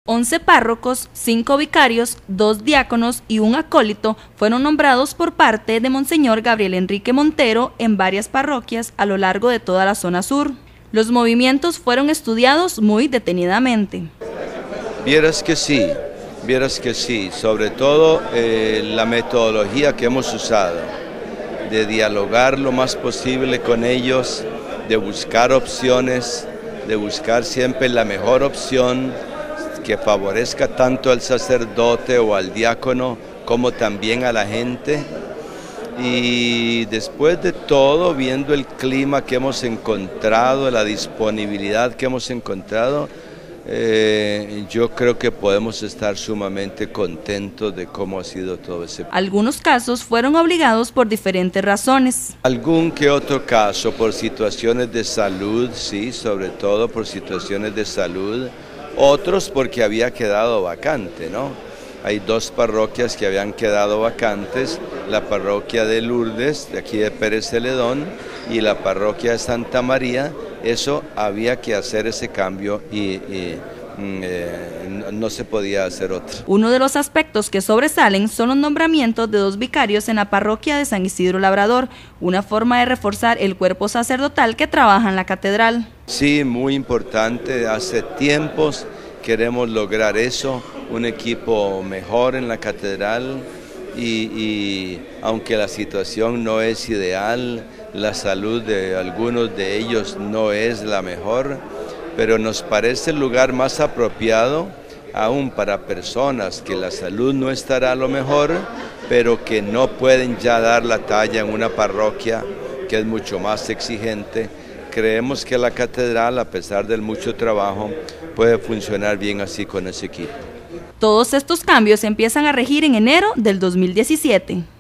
11 párrocos, 5 vicarios, 2 diáconos y un acólito fueron nombrados por parte de Monseñor Gabriel Enrique Montero en varias parroquias a lo largo de toda la zona sur. Los movimientos fueron estudiados muy detenidamente. Vieras que sí, sobre todo la metodología que hemos usado, de dialogar lo más posible con ellos, de buscar opciones, de buscar siempre la mejor opción que favorezca tanto al sacerdote o al diácono como también a la gente. Y después de todo, viendo el clima que hemos encontrado, la disponibilidad que hemos encontrado, yo creo que podemos estar sumamente contentos de cómo ha sido todo ese proceso. Algunos casos fueron obligados por diferentes razones. Algún que otro caso por situaciones de salud, sí, sobre todo por situaciones de salud. Otros porque había quedado vacante, ¿no? Hay 2 parroquias que habían quedado vacantes, la parroquia de Lourdes, de aquí de Pérez Celedón, y la parroquia de Santa María. Eso había que hacer ese cambio y no se podía hacer otro. Uno de los aspectos que sobresalen son los nombramientos de 2 vicarios en la parroquia de San Isidro Labrador, una forma de reforzar el cuerpo sacerdotal que trabaja en la catedral. Sí, muy importante, hace tiempos queremos lograr eso, un equipo mejor en la catedral y aunque la situación no es ideal, la salud de algunos de ellos no es la mejor, pero nos parece el lugar más apropiado aún para personas que la salud no estará a lo mejor, pero que no pueden ya dar la talla en una parroquia que es mucho más exigente. Creemos que la catedral, a pesar del mucho trabajo, puede funcionar bien así con ese equipo. Todos estos cambios empiezan a regir en enero del 2017.